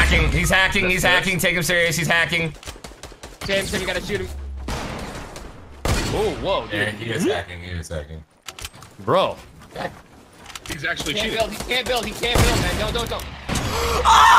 hacking. He's hacking. He's hacking. Take him serious. He's hacking. Jameson, you gotta shoot him. Oh, whoa, dude. Yeah, he is hacking. He is hacking. Bro. He's actually He can't cheating. build. He can't build. He can't build, man. No, don't. Ah!